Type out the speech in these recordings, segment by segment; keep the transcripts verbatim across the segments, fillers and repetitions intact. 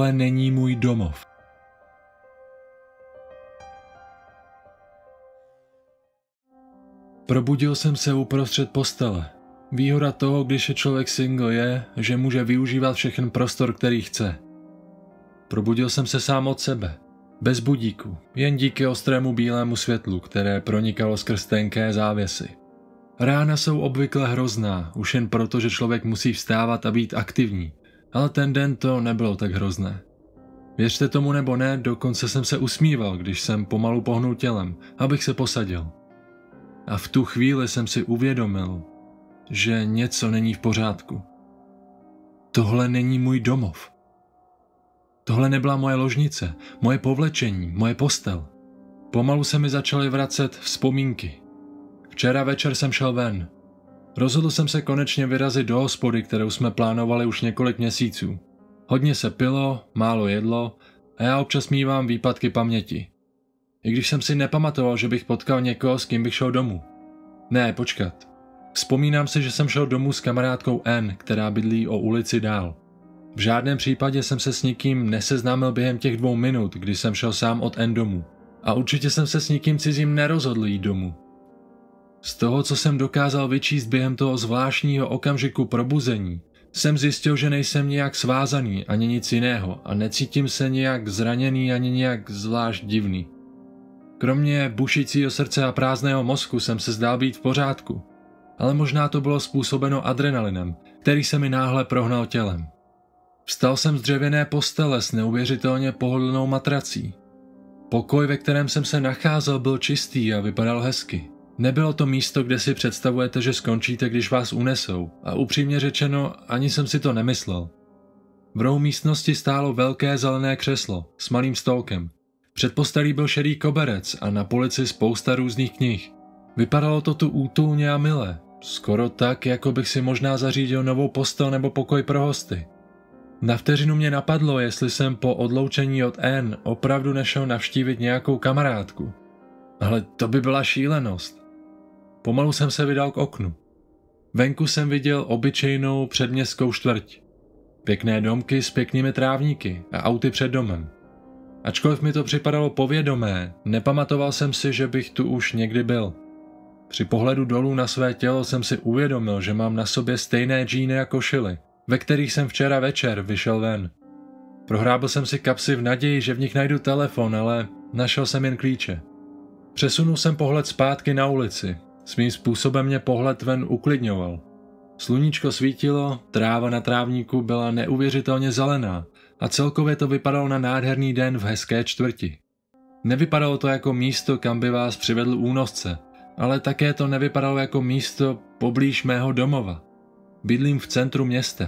Tohle není můj domov. Probudil jsem se uprostřed postele. Výhoda toho, když je člověk single, je, že může využívat všechen prostor, který chce. Probudil jsem se sám od sebe. Bez budíku, jen díky ostrému bílému světlu, které pronikalo skrz tenké závěsy. Rána jsou obvykle hrozná, už jen proto, že člověk musí vstávat a být aktivní, ale ten den to nebylo tak hrozné. Věřte tomu nebo ne, dokonce jsem se usmíval, když jsem pomalu pohnul tělem, abych se posadil. A v tu chvíli jsem si uvědomil, že něco není v pořádku. Tohle není můj domov. Tohle nebyla moje ložnice, moje povlečení, moje postel. Pomalu se mi začaly vracet vzpomínky. Včera večer jsem šel ven. Rozhodl jsem se konečně vyrazit do hospody, kterou jsme plánovali už několik měsíců. Hodně se pilo, málo jedlo a já občas mívám výpadky paměti. I když jsem si nepamatoval, že bych potkal někoho, s kým bych šel domů. Ne, počkat. Vzpomínám si, že jsem šel domů s kamarádkou N, která bydlí o ulici dál. V žádném případě jsem se s nikým neseznámil během těch dvou minut, kdy jsem šel sám od N domů. A určitě jsem se s nikým cizím nerozhodl jít domů. Z toho, co jsem dokázal vyčíst během toho zvláštního okamžiku probuzení, jsem zjistil, že nejsem nijak svázaný ani nic jiného a necítím se nijak zraněný ani nijak zvlášť divný. Kromě bušícího srdce a prázdného mozku jsem se zdál být v pořádku, ale možná to bylo způsobeno adrenalinem, který se mi náhle prohnal tělem. Vstal jsem z dřevěné postele s neuvěřitelně pohodlnou matrací. Pokoj, ve kterém jsem se nacházel, byl čistý a vypadal hezky. Nebylo to místo, kde si představujete, že skončíte, když vás unesou, a upřímně řečeno, ani jsem si to nemyslel. V rohu místnosti stálo velké zelené křeslo s malým stolkem. Před postelí byl šedý koberec a na polici spousta různých knih. Vypadalo to tu útulně a milé, skoro tak, jako bych si možná zařídil novou postel nebo pokoj pro hosty. Na vteřinu mě napadlo, jestli jsem po odloučení od N opravdu nešel navštívit nějakou kamarádku. Ale to by byla šílenost. Pomalu jsem se vydal k oknu. Venku jsem viděl obyčejnou předměstskou čtvrť. Pěkné domky s pěknými trávníky a auty před domem. Ačkoliv mi to připadalo povědomé, nepamatoval jsem si, že bych tu už někdy byl. Při pohledu dolů na své tělo jsem si uvědomil, že mám na sobě stejné džíny a košily, ve kterých jsem včera večer vyšel ven. Prohrábl jsem si kapsy v naději, že v nich najdu telefon, ale našel jsem jen klíče. Přesunul jsem pohled zpátky na ulici. Svým způsobem mě pohled ven uklidňoval. Sluníčko svítilo, tráva na trávníku byla neuvěřitelně zelená a celkově to vypadalo na nádherný den v hezké čtvrti. Nevypadalo to jako místo, kam by vás přivedl únosce, ale také to nevypadalo jako místo poblíž mého domova. Bydlím v centru města.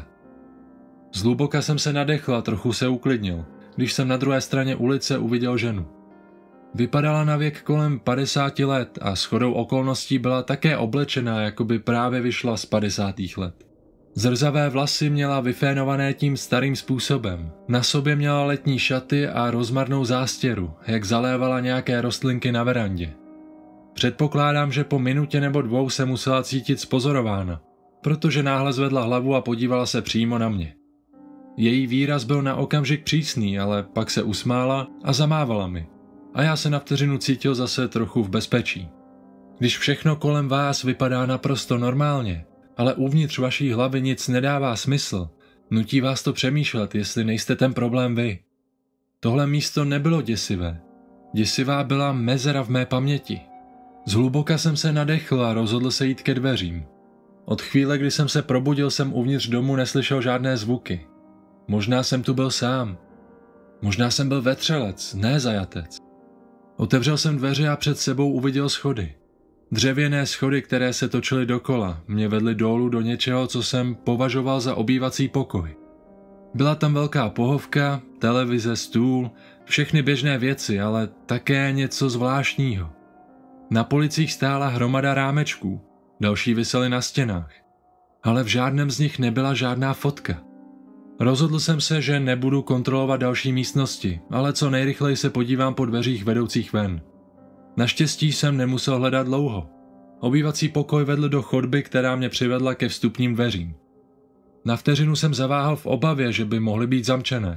Zhluboka jsem se nadechl a trochu se uklidnil, když jsem na druhé straně ulice uviděl ženu. Vypadala na věk kolem padesáti let a shodou okolností byla také oblečená, jako by právě vyšla z padesátých let. Zrzavé vlasy měla vyfénované tím starým způsobem. Na sobě měla letní šaty a rozmarnou zástěru, jak zalévala nějaké rostlinky na verandě. Předpokládám, že po minutě nebo dvou se musela cítit spozorována, protože náhle zvedla hlavu a podívala se přímo na mě. Její výraz byl na okamžik přísný, ale pak se usmála a zamávala mi. A já se na vteřinu cítil zase trochu v bezpečí. Když všechno kolem vás vypadá naprosto normálně, ale uvnitř vaší hlavy nic nedává smysl, nutí vás to přemýšlet, jestli nejste ten problém vy. Tohle místo nebylo děsivé. Děsivá byla mezera v mé paměti. Zhluboka jsem se nadechl a rozhodl se jít ke dveřím. Od chvíle, kdy jsem se probudil, jsem uvnitř domu neslyšel žádné zvuky. Možná jsem tu byl sám. Možná jsem byl vetřelec, ne zajatec. Otevřel jsem dveře a před sebou uviděl schody. Dřevěné schody, které se točily dokola, mě vedly dolů do něčeho, co jsem považoval za obývací pokoj. Byla tam velká pohovka, televize, stůl, všechny běžné věci, ale také něco zvláštního. Na policích stála hromada rámečků, další visely na stěnách, ale v žádném z nich nebyla žádná fotka. Rozhodl jsem se, že nebudu kontrolovat další místnosti, ale co nejrychleji se podívám po dveřích vedoucích ven. Naštěstí jsem nemusel hledat dlouho. Obývací pokoj vedl do chodby, která mě přivedla ke vstupním dveřím. Na vteřinu jsem zaváhal v obavě, že by mohly být zamčené.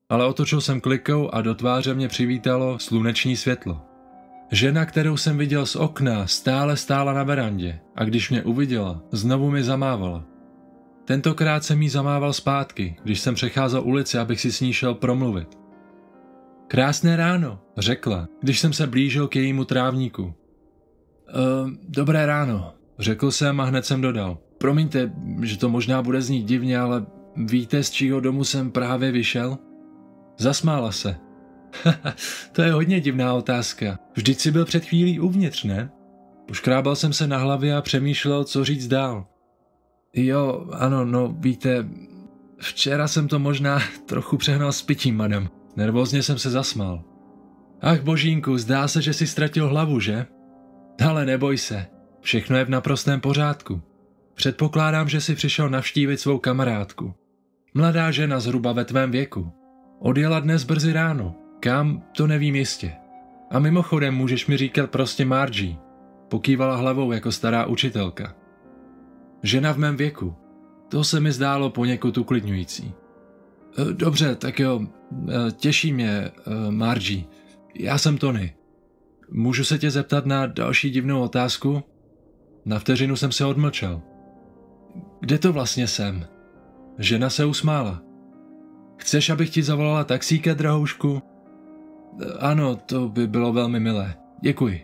ale otočil jsem klikou a do tváře mě přivítalo sluneční světlo. Žena, kterou jsem viděl z okna, stále stála na verandě a když mě uviděla, znovu mi zamávala. Tentokrát jsem jí zamával zpátky, když jsem přecházel ulici, abych si s ní šel promluvit. Krásné ráno, řekla, když jsem se blížil k jejímu trávníku. E, dobré ráno, řekl jsem a hned jsem dodal. Promiňte, že to možná bude znít divně, ale víte, z čího domu jsem právě vyšel? Zasmála se. To je hodně divná otázka. Vždyť si byl před chvílí uvnitř, ne? Poškrábal jsem se na hlavě a přemýšlel, co říct dál. Jo, ano, no víte, včera jsem to možná trochu přehnal s pitím, madam. Nervózně jsem se zasmál. Ach božínku, zdá se, že jsi ztratil hlavu, že? Ale neboj se, všechno je v naprostém pořádku. Předpokládám, že jsi přišel navštívit svou kamarádku. Mladá žena zhruba ve tvém věku. Odjela dnes brzy ráno. Kam, to nevím jistě. A mimochodem můžeš mi říkat prostě Margie. Pokývala hlavou jako stará učitelka. Žena v mém věku. To se mi zdálo poněkud uklidňující. Dobře, tak jo, těší mě, Margie. Já jsem Tony. Můžu se tě zeptat na další divnou otázku? Na vteřinu jsem se odmlčel. Kde to vlastně jsem? Žena se usmála. Chceš, abych ti zavolala taxíka, drahoušku? Ano, to by bylo velmi milé. Děkuji.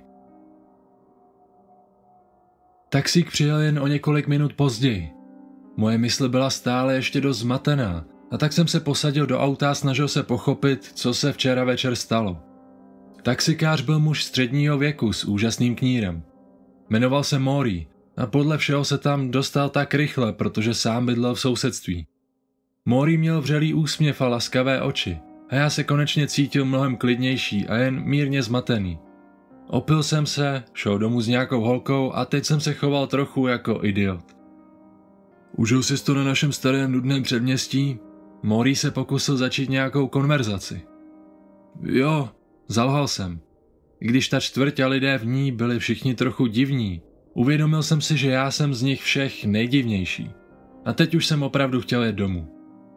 Taxík přijel jen o několik minut později. Moje mysl byla stále ještě dost zmatená, a tak jsem se posadil do auta a snažil se pochopit, co se včera večer stalo. Taxikář byl muž středního věku s úžasným knírem. Jmenoval se Maury a podle všeho se tam dostal tak rychle, protože sám bydlel v sousedství. Maury měl vřelý úsměv a laskavé oči a já se konečně cítil mnohem klidnější a jen mírně zmatený. Opil jsem se, šel domů s nějakou holkou a teď jsem se choval trochu jako idiot. Užil jsi to na našem starém nudném předměstí? Maury se pokusil začít nějakou konverzaci. Jo, zalhal jsem. I když ta čtvrť a lidé v ní byli všichni trochu divní, uvědomil jsem si, že já jsem z nich všech nejdivnější. A teď už jsem opravdu chtěl jet domů.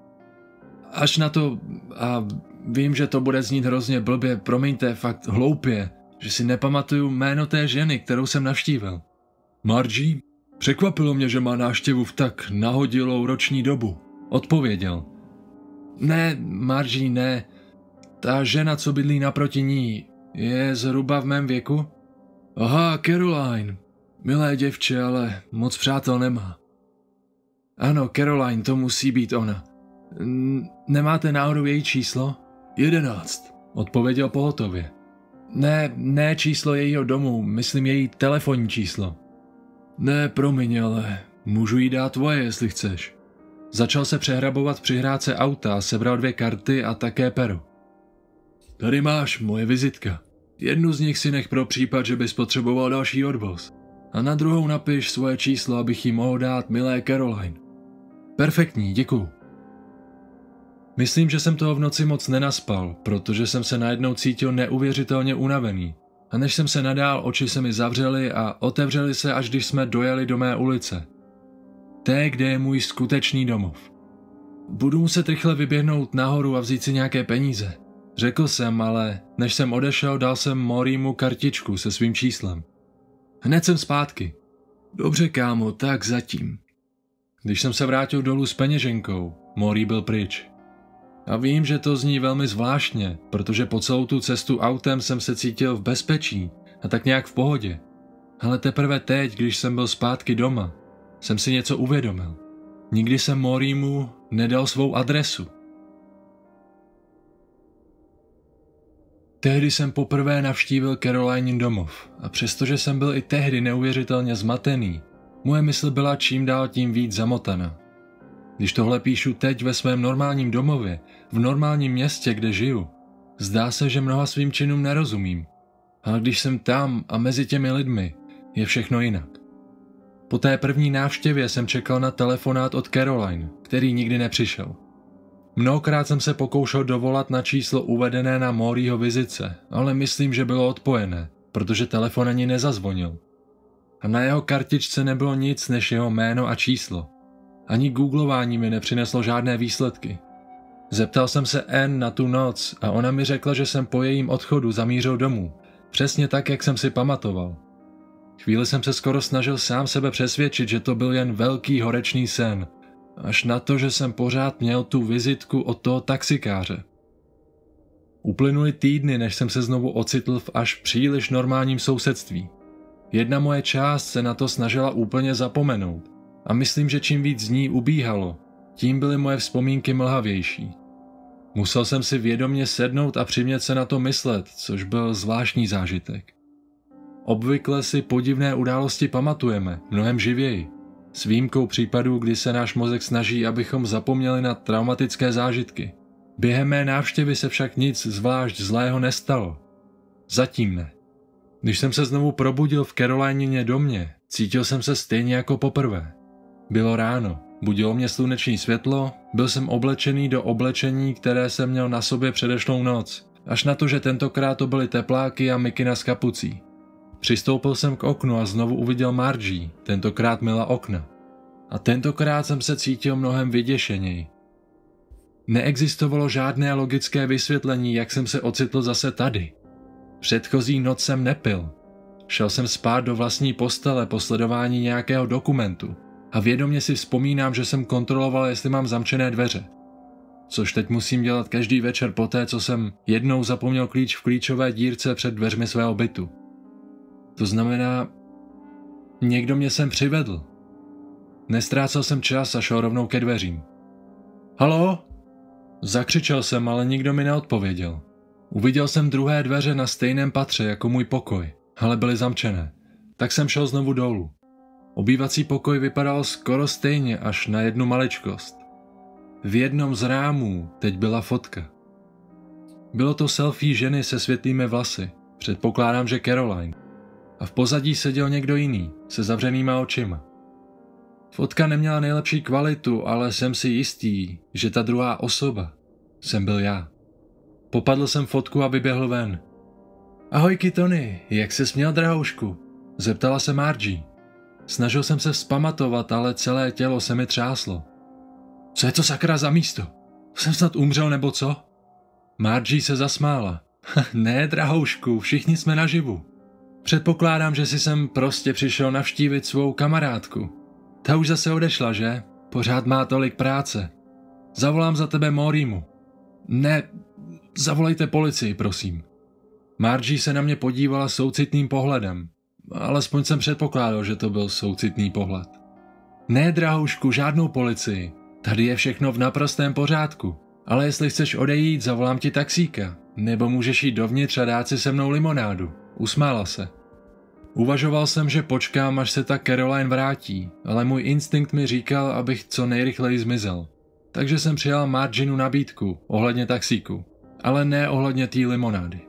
Až na to, a vím, že to bude znít hrozně blbě, promiňte, fakt hloupě, že si nepamatuju jméno té ženy, kterou jsem navštívil. Margie? Překvapilo mě, že má návštěvu v tak nahodilou roční dobu. Odpověděl. Ne, Margie, ne. Ta žena, co bydlí naproti ní, je zhruba v mém věku? Aha, Caroline. Milé děvče, ale moc přátel nemá. Ano, Caroline, to musí být ona. N- nemáte náhodou její číslo? Jedenáct, odpověděl pohotově. Ne, ne číslo jejího domu, myslím její telefonní číslo. Ne, promiň, ale můžu jí dát tvoje, jestli chceš. Začal se přehrabovat v přihrádce auta, sebral dvě karty a také pero. Tady máš moje vizitka. Jednu z nich si nech pro případ, že bys potřeboval další odvoz. A na druhou napiš svoje číslo, abych jí mohl dát milé Caroline. Perfektní, děkuju. Myslím, že jsem toho v noci moc nenaspal, protože jsem se najednou cítil neuvěřitelně unavený. A než jsem se nadál, oči se mi zavřely a otevřely se, až když jsme dojeli do mé ulice. Té, kde je můj skutečný domov. Budu muset rychle vyběhnout nahoru a vzít si nějaké peníze. Řekl jsem, ale než jsem odešel, dal jsem Maurymu kartičku se svým číslem. Hned jsem zpátky. Dobře, kámo, tak zatím. Když jsem se vrátil dolů s peněženkou, Maury byl pryč. A vím, že to zní velmi zvláštně, protože po celou tu cestu autem jsem se cítil v bezpečí a tak nějak v pohodě. Ale teprve teď, když jsem byl zpátky doma, jsem si něco uvědomil. Nikdy jsem Maurymu nedal svou adresu. Tehdy jsem poprvé navštívil Carolinin domov a přestože jsem byl i tehdy neuvěřitelně zmatený, moje mysl byla čím dál tím víc zamotaná. Když tohle píšu teď ve svém normálním domově, v normálním městě, kde žiju, zdá se, že mnoha svým činům nerozumím. Ale když jsem tam a mezi těmi lidmi, je všechno jinak. Po té první návštěvě jsem čekal na telefonát od Caroline, který nikdy nepřišel. Mnohokrát jsem se pokoušel dovolat na číslo uvedené na Mauryho vizitce, ale myslím, že bylo odpojené, protože telefon ani nezazvonil. A na jeho kartičce nebylo nic než jeho jméno a číslo. Ani googlování mi nepřineslo žádné výsledky. Zeptal jsem se Ann na tu noc a ona mi řekla, že jsem po jejím odchodu zamířil domů. Přesně tak, jak jsem si pamatoval. Chvíli jsem se skoro snažil sám sebe přesvědčit, že to byl jen velký horečný sen. Až na to, že jsem pořád měl tu vizitku od toho taxikáře. Uplynuly týdny, než jsem se znovu ocitl v až příliš normálním sousedství. Jedna moje část se na to snažila úplně zapomenout. A myslím, že čím víc dní ubíhalo, tím byly moje vzpomínky mlhavější. Musel jsem si vědomě sednout a přimět se na to myslet, což byl zvláštní zážitek. Obvykle si podivné události pamatujeme, mnohem živěji. S výjimkou případů, kdy se náš mozek snaží, abychom zapomněli na traumatické zážitky. Během mé návštěvy se však nic zvlášť zlého nestalo. Zatím ne. Když jsem se znovu probudil v Carolinině domě, cítil jsem se stejně jako poprvé. Bylo ráno, budilo mě sluneční světlo, byl jsem oblečený do oblečení, které jsem měl na sobě předešlou noc, až na to, že tentokrát to byly tepláky a mikina s kapucí. Přistoupil jsem k oknu a znovu uviděl Margie, tentokrát myla okna. A tentokrát jsem se cítil mnohem vyděšeněji. Neexistovalo žádné logické vysvětlení, jak jsem se ocitl zase tady. Předchozí noc jsem nepil. Šel jsem spát do vlastní postele po sledování nějakého dokumentu a vědomě si vzpomínám, že jsem kontroloval, jestli mám zamčené dveře. Což teď musím dělat každý večer poté, co jsem jednou zapomněl klíč v klíčové dírce před dveřmi svého bytu. To znamená, někdo mě sem přivedl. Nestrácel jsem čas a šel rovnou ke dveřím. Haló? Zakřičel jsem, ale nikdo mi neodpověděl. Uviděl jsem druhé dveře na stejném patře jako můj pokoj, ale byly zamčené. Tak jsem šel znovu dolů. Obývací pokoj vypadal skoro stejně až na jednu maličkost. V jednom z rámů teď byla fotka. Bylo to selfie ženy se světlými vlasy, předpokládám, že Caroline. A v pozadí seděl někdo jiný, se zavřenýma očima. Fotka neměla nejlepší kvalitu, ale jsem si jistý, že ta druhá osoba jsem byl já. Popadl jsem fotku a vyběhl ven. Ahojky Tony, jak ses měl, drahoušku? Zeptala se Margie. Snažil jsem se vzpamatovat, ale celé tělo se mi třáslo. Co je to sakra za místo? Jsem snad umřel nebo co? Margie se zasmála. Ne, drahoušku, všichni jsme naživu. Předpokládám, že si sem prostě přišel navštívit svou kamarádku. Ta už zase odešla, že? Pořád má tolik práce. Zavolám za tebe Mauriemu. Ne, zavolejte policii, prosím. Margie se na mě podívala soucitným pohledem. Alespoň jsem předpokládal, že to byl soucitný pohled. Ne, drahoušku, žádnou policii. Tady je všechno v naprostém pořádku. Ale jestli chceš odejít, zavolám ti taxíka. Nebo můžeš jít dovnitř a dát si se mnou limonádu. Usmála se. Uvažoval jsem, že počkám, až se ta Caroline vrátí, ale můj instinkt mi říkal, abych co nejrychleji zmizel. Takže jsem přijal Margienu nabídku ohledně taxíku, ale ne ohledně té limonády.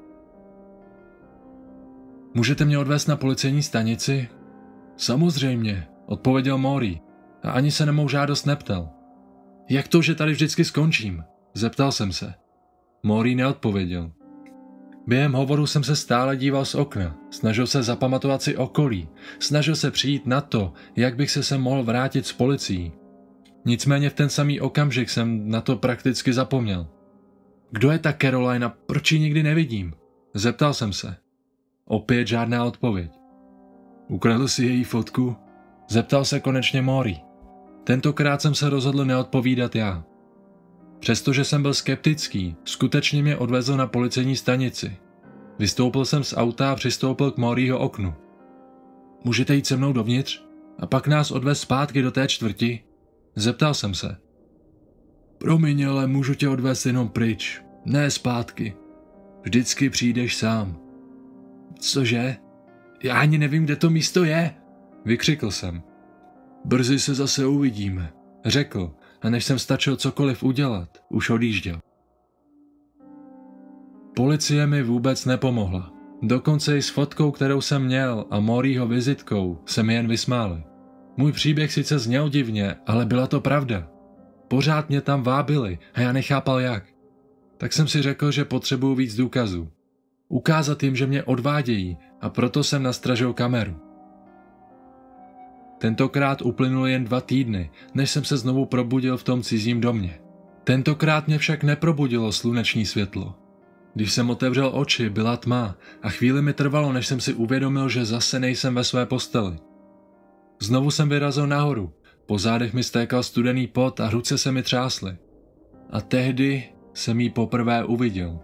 Můžete mě odvést na policejní stanici? Samozřejmě, odpověděl Maury a ani se na mou žádost neptal. Jak to, že tady vždycky skončím? Zeptal jsem se. Maury neodpověděl. Během hovoru jsem se stále díval z okna, snažil se zapamatovat si okolí, snažil se přijít na to, jak bych se sem mohl vrátit s policií. Nicméně v ten samý okamžik jsem na to prakticky zapomněl. Kdo je ta Caroline a proč ji nikdy nevidím? Zeptal jsem se. Opět žádná odpověď. Ukradl si její fotku? Zeptal se konečně Maury. Tentokrát jsem se rozhodl neodpovídat já. Přestože jsem byl skeptický, skutečně mě odvezl na policejní stanici. Vystoupil jsem z auta a přistoupil k Mauryho oknu. Můžete jít se mnou dovnitř? A pak nás odvez zpátky do té čtvrti? Zeptal jsem se. Promiň, ale můžu tě odvést jenom pryč, ne zpátky. Vždycky přijdeš sám. Cože? Já ani nevím, kde to místo je, vykřikl jsem. Brzy se zase uvidíme, řekl, a než jsem stačil cokoliv udělat, už odjížděl. Policie mi vůbec nepomohla. Dokonce i s fotkou, kterou jsem měl, a Mauryho vizitkou se mi jen vysmáli. Můj příběh sice zněl divně, ale byla to pravda. Pořád mě tam vábili a já nechápal jak. Tak jsem si řekl, že potřebuju víc důkazů. Ukázat jim, že mě odvádějí, a proto jsem nastražil kameru. Tentokrát uplynuly jen dva týdny, než jsem se znovu probudil v tom cizím domě. Tentokrát mě však neprobudilo sluneční světlo. Když jsem otevřel oči, byla tma a chvíli mi trvalo, než jsem si uvědomil, že zase nejsem ve své posteli. Znovu jsem vyrazil nahoru, po zádech mi stékal studený pot a ruce se mi třásly. A tehdy jsem ji poprvé uviděl.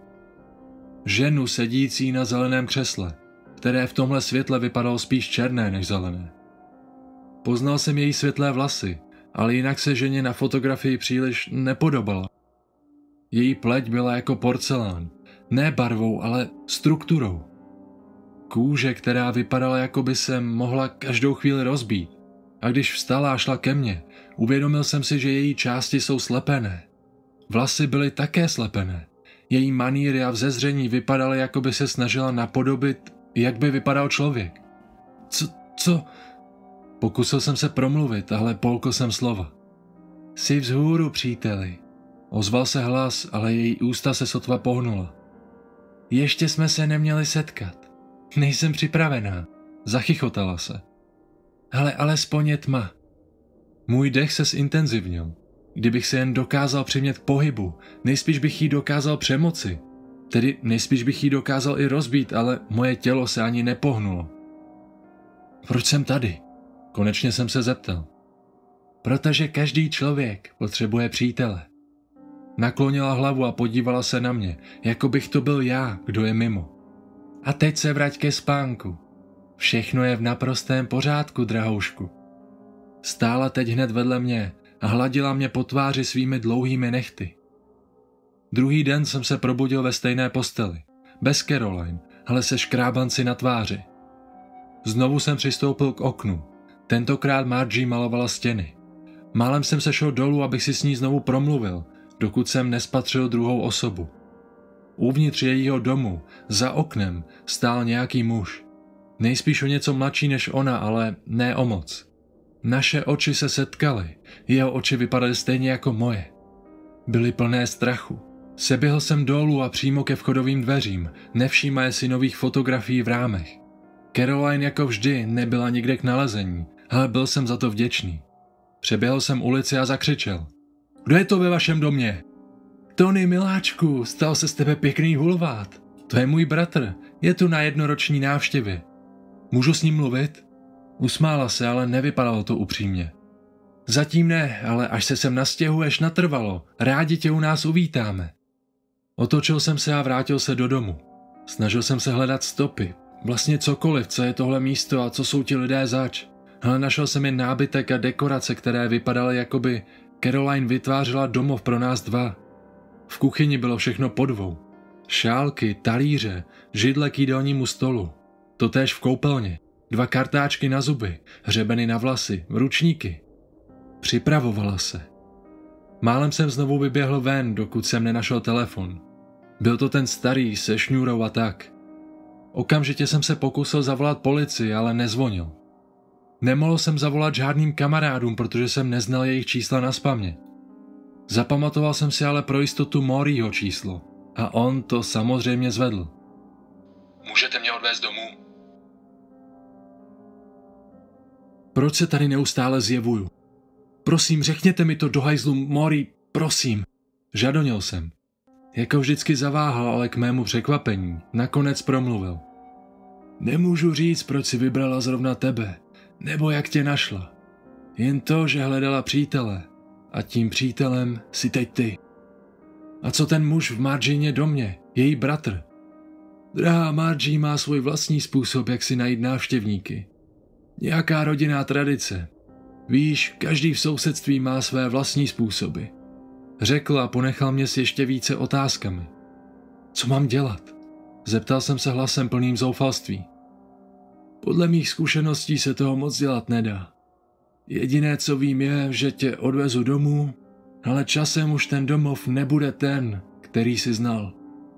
Ženu sedící na zeleném křesle, které v tomhle světle vypadalo spíš černé než zelené. Poznal jsem její světlé vlasy, ale jinak se ženě na fotografii příliš nepodobala. Její pleť byla jako porcelán, ne barvou, ale strukturou. Kůže, která vypadala, jako by se mohla každou chvíli rozbít. A když vstala a šla ke mně, uvědomil jsem si, že její části jsou slepené. Vlasy byly také slepené. Její manýry a vzezření vypadaly, jako by se snažila napodobit, jak by vypadal člověk. Co, co? Pokusil jsem se promluvit, ale polkl jsem slova. Jsi vzhůru, příteli. Ozval se hlas, ale její ústa se sotva pohnula. Ještě jsme se neměli setkat. Nejsem připravená. Zachychotala se. Ale alespoň je tma. Můj dech se zintenzivnil. Kdybych se jen dokázal přimět k pohybu, nejspíš bych jí dokázal přemoci. Tedy nejspíš bych jí dokázal i rozbít, ale moje tělo se ani nepohnulo. Proč jsem tady? Konečně jsem se zeptal. Protože každý člověk potřebuje přítele. Naklonila hlavu a podívala se na mě, jako bych to byl já, kdo je mimo. A teď se vrať ke spánku. Všechno je v naprostém pořádku, drahoušku. Stála teď hned vedle mě a hladila mě po tváři svými dlouhými nehty. Druhý den jsem se probudil ve stejné posteli, bez Caroline, ale se škrábanci na tváři. Znovu jsem přistoupil k oknu. Tentokrát Margie malovala stěny. Málem jsem se šel dolů, abych si s ní znovu promluvil, dokud jsem nespatřil druhou osobu. Uvnitř jejího domu, za oknem, stál nějaký muž. Nejspíš o něco mladší než ona, ale ne o moc. Naše oči se setkaly, jeho oči vypadaly stejně jako moje. Byly plné strachu. Seběhl jsem dolů a přímo ke vchodovým dveřím, nevšímaje si nových fotografií v rámech. Caroline jako vždy nebyla nikde k nalezení, ale byl jsem za to vděčný. Přeběhl jsem ulici a zakřičel. Kdo je to ve vašem domě? Tony, miláčku, stal se z tebe pěkný hulvát. To je můj bratr, je tu na jednoroční návštěvě. Můžu s ním mluvit? Usmála se, ale nevypadalo to upřímně. Zatím ne, ale až se sem nastěhuješ natrvalo, rádi tě u nás uvítáme. Otočil jsem se a vrátil se do domu. Snažil jsem se hledat stopy, vlastně cokoliv, co je tohle místo a co jsou ti lidé zač. Ale našel jsem jen nábytek a dekorace, které vypadaly, jako by Caroline vytvářela domov pro nás dva. V kuchyni bylo všechno po dvou. Šálky, talíře, židle k jídelnímu stolu. Totéž v koupelně. Dva kartáčky na zuby, hřebeny na vlasy, ručníky. Připravovala se. Málem jsem znovu vyběhl ven, dokud jsem nenašel telefon. Byl to ten starý se šňůrou a tak. Okamžitě jsem se pokusil zavolat policii, ale nezvonil. Nemohl jsem zavolat žádným kamarádům, protože jsem neznal jejich čísla nazpaměť. Zapamatoval jsem si ale pro jistotu Maurieho číslo a on to samozřejmě zvedl. Můžete mě odvést domů? Proč se tady neustále zjevuju? Prosím, řekněte mi to do hajzlu, Maury, prosím. Žadonil jsem. Jako vždycky zaváhal, ale k mému překvapení nakonec promluvil. Nemůžu říct, proč si vybrala zrovna tebe, nebo jak tě našla. Jen to, že hledala přítele. A tím přítelem si teď ty. A co ten muž v Margině domě, její bratr? Drahá Margie má svůj vlastní způsob, jak si najít návštěvníky. Nějaká rodinná tradice. Víš, každý v sousedství má své vlastní způsoby. Řekl a ponechal mě s ještě více otázkami. Co mám dělat? Zeptal jsem se hlasem plným zoufalství. Podle mých zkušeností se toho moc dělat nedá. Jediné, co vím, je, že tě odvezu domů, ale časem už ten domov nebude ten, který jsi znal.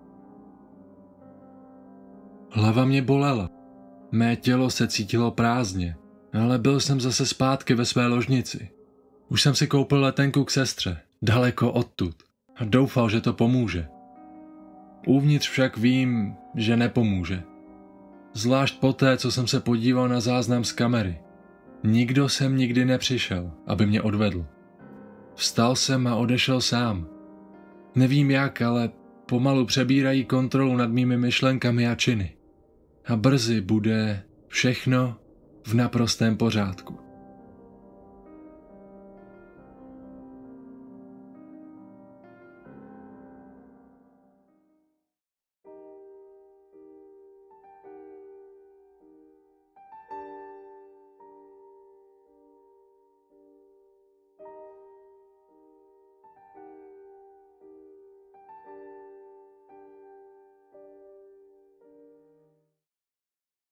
Hlava mě bolela. Mé tělo se cítilo prázdně, ale byl jsem zase zpátky ve své ložnici. Už jsem si koupil letenku k sestře, daleko odtud, a doufal, že to pomůže. Uvnitř však vím, že nepomůže. Zvlášť poté, co jsem se podíval na záznam z kamery. Nikdo sem nikdy nepřišel, aby mě odvedl. Vstal jsem a odešel sám. Nevím jak, ale pomalu přebírají kontrolu nad mými myšlenkami a činy. A brzy bude všechno v naprostém pořádku.